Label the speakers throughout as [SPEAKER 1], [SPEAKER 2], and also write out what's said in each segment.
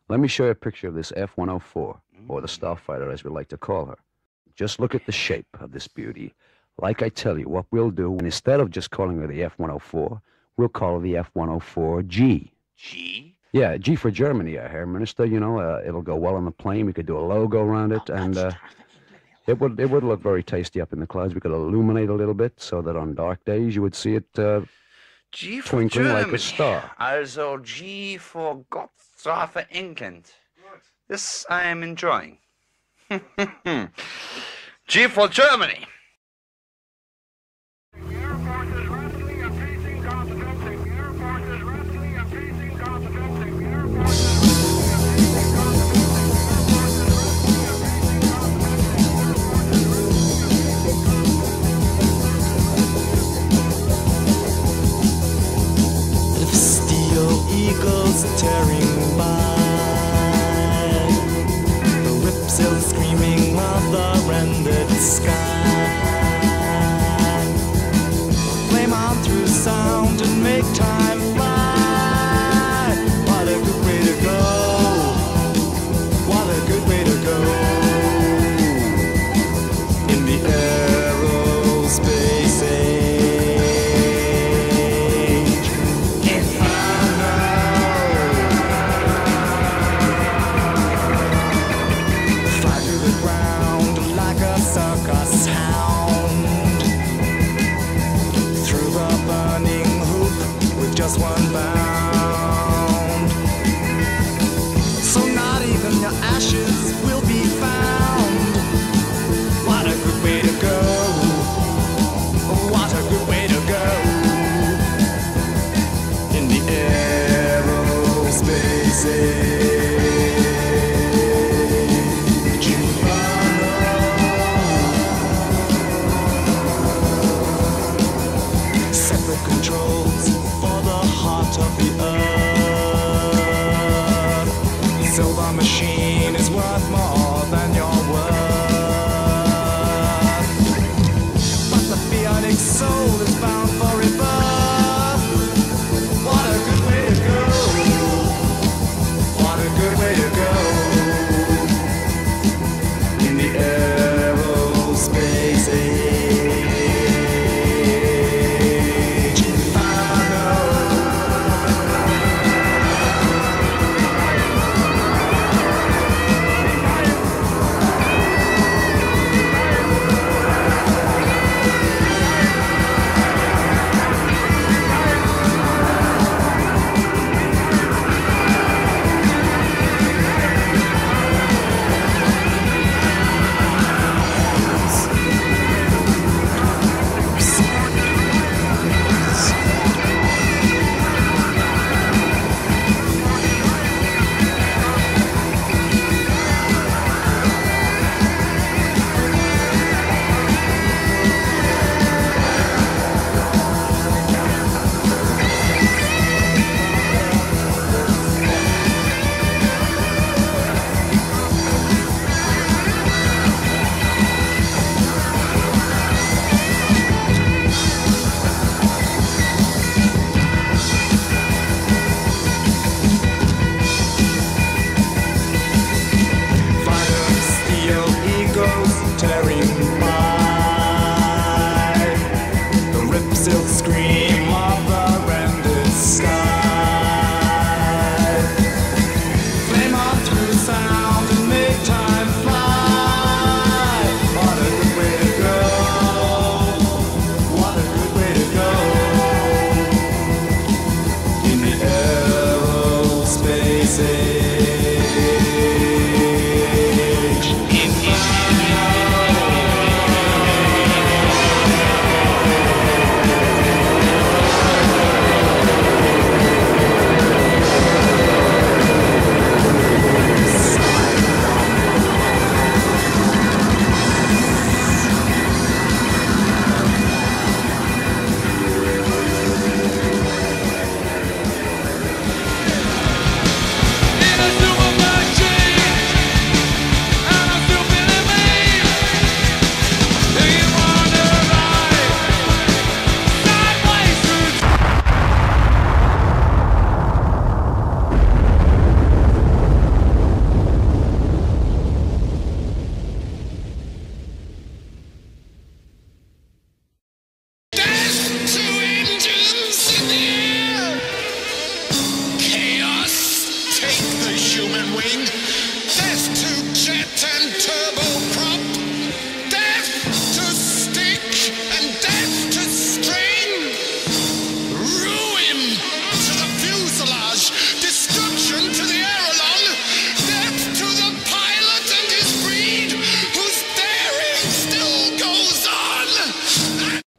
[SPEAKER 1] Let me show you a picture of this F-104, or the Starfighter as we like to call her. Just look at the shape of this beauty. Like I tell you, what we'll do, and instead of just calling her the F-104, we'll call her the F-104G.
[SPEAKER 2] G?
[SPEAKER 1] Yeah, G for Germany, Herr Minister. You know, it'll go well on the plane. We could do a logo around it, and it would look very tasty up in the clouds. We could illuminate a little bit so that on dark days you would see it
[SPEAKER 2] G for
[SPEAKER 1] twinkling
[SPEAKER 2] Germany.
[SPEAKER 1] like a star.
[SPEAKER 2] Also G for Gottstrafe England. This I am enjoying. G for Germany.
[SPEAKER 3] Eagles tearing by, the ripsail screaming of the rendered sky. Flame on through sound and make time fly. What a good way to go. What a good way to go. In the aerospace age. Circus hound through the burning hoop with just one bound. So not even your ashes will be found. What a good way to go. What a good way to go. In the aerospace age. Controls for the heart of the earth. Silver machine is worth more than your worth. But the Phoenix soul is bound for rebirth. What a good way to go. What a good way to go. In the aerospace age.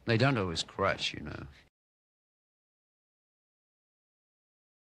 [SPEAKER 1] They don't always crash, you know.